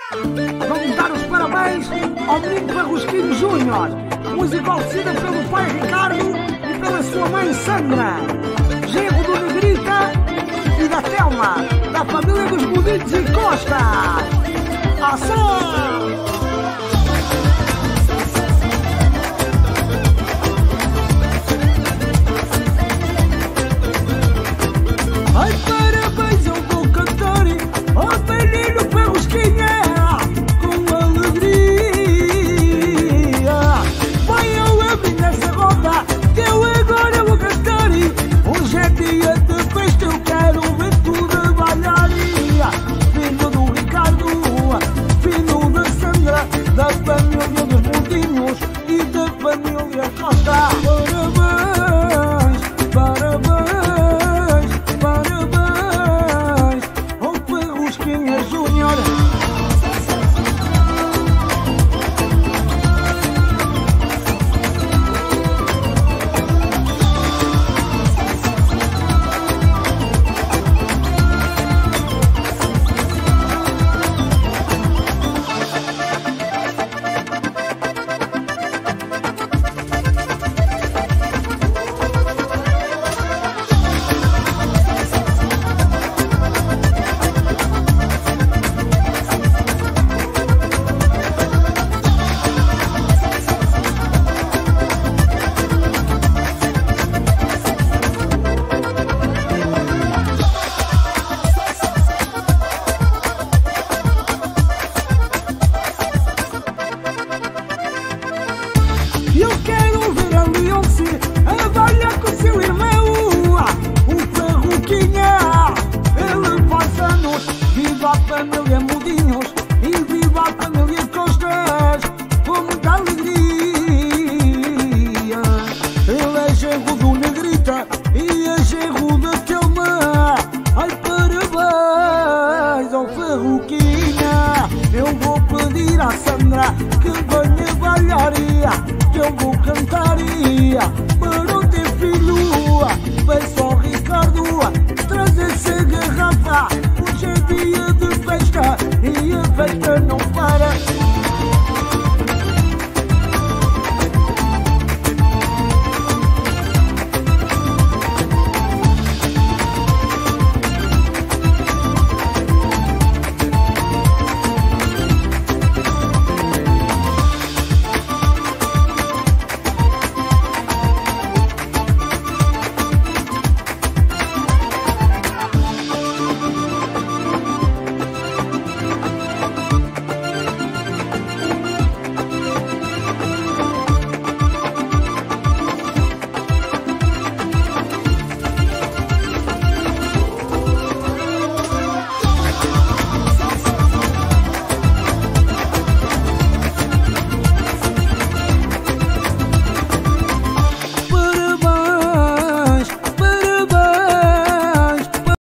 Vamos dar os parabéns ao menino Parrusquinho Júnior, música oferecida pelo pai Ricardo e pela sua mãe Sandra, genro do Negrita e da Telma, da família dos Bonitos e Costa. Ação! Ai, parabéns, eu vou cantar ao menino Parrusquinha com alegria. Vai ao abrir nessa roda que eu agora vou cantar. Hoje é dia de festa, eu quero ver tudo a balharia. Filho do Ricardo, filho da Sandra, da família dos Mundinhos e da família Costa. Parabéns, parabéns, ao Parrusquinha Júnior. Eu quero ver a Leonce a balhar com seu irmão, o Parruquinha. Ele faz anos, viva a família Mudinhos e viva a família Costas, com muita alegria. Ele é genro do Negrita e é genro da Telma. Ai, parabéns ao Parruquinha. Eu vou pedir à Sandra que venha balharia, que eu vou cantaria para o teu filho. Peço ao Ricardo, traz essa garrafa, hoje é dia de